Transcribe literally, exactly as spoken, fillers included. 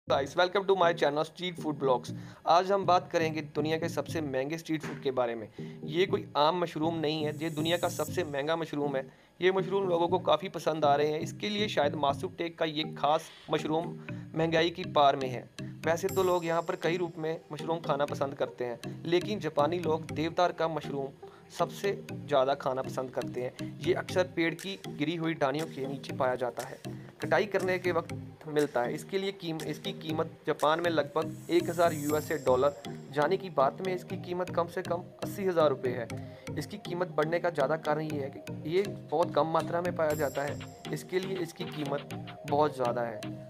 Guys welcome to my channel street food blogs. आज हम बात करेंगे दुनिया के सबसे महंगे स्ट्रीट फूड के बारे में। ये कोई आम मशरूम नहीं है, ये दुनिया का सबसे महंगा मशरूम है। ये मशरूम लोगों को काफ़ी पसंद आ रहे हैं, इसके लिए शायद मासूक टेक का ये खास मशरूम महंगाई की पार में है। वैसे तो लोग यहाँ पर कई रूप में मशरूम खाना पसंद करते हैं, लेकिन जापानी लोग देवदार का मशरूम सबसे ज़्यादा खाना पसंद करते हैं। ये अक्सर पेड़ की गिरी हुई डालियों के नीचे पाया जाता है, कटाई करने के वक्त मिलता है। इसके लिए कीम इसकी कीमत जापान में लगभग एक हज़ार यूएसए डॉलर, जाने की बात में इसकी कीमत कम से कम अस्सी हज़ार रुपये है। इसकी कीमत बढ़ने का ज़्यादा कारण ये है कि ये बहुत कम मात्रा में पाया जाता है, इसके लिए इसकी कीमत बहुत ज़्यादा है।